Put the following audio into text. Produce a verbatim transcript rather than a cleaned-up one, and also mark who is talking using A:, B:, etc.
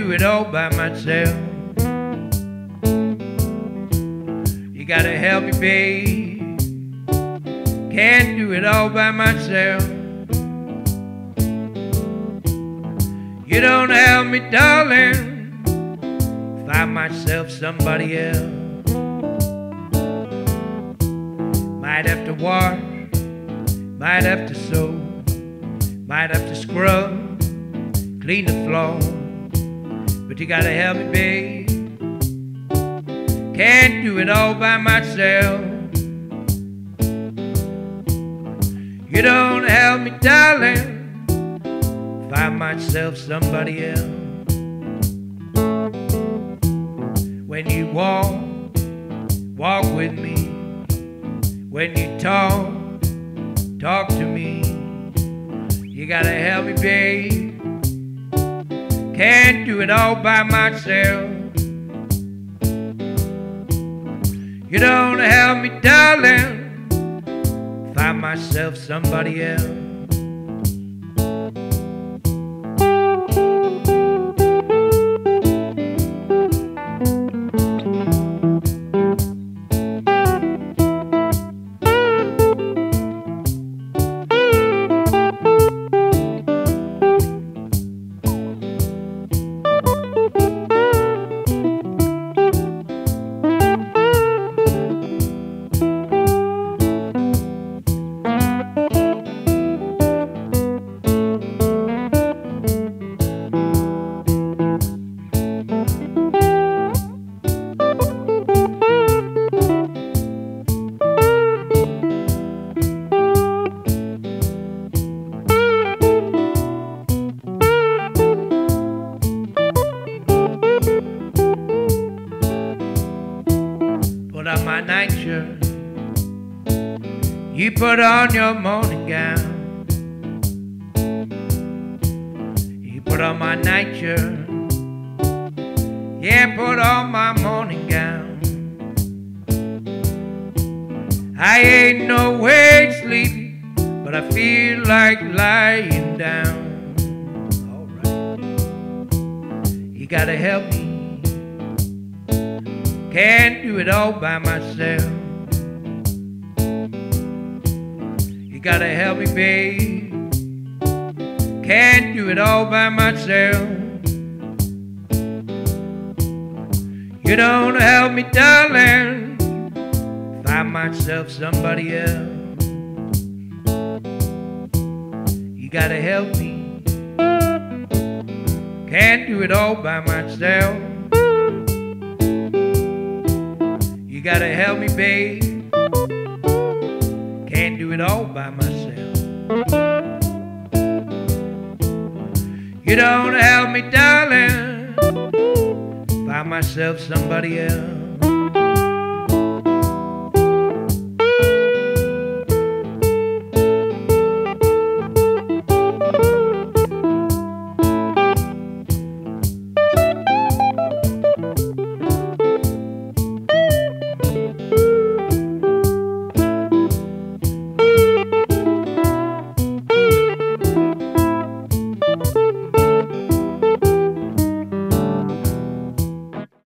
A: do it all by myself. You gotta help me, babe. Can't do it all by myself. You don't help me, darling. Find myself somebody else. Might have to wash, might have to sew, might have to scrub, clean the floor. But you gotta help me, babe. Can't do it all by myself. You don't help me, darling. Find myself somebody else. When you walk, walk with me. When you talk, talk to me. You gotta help me, babe. Can't do it all by myself. You don't help me, darling. Find myself somebody else. Put on my nightshirt, you put on your morning gown. You put on my nightshirt, yeah, put on my morning gown. I ain't no way sleepy, but I feel like lying down. Alright, you gotta help me. Can't do it all by myself. You gotta help me, babe. Can't do it all by myself. You don't help me, darling. Find myself somebody else. You gotta help me. Can't do it all by myself. You gotta help me, babe. Can't do it all by myself. You don't help me, darling. Find myself somebody else.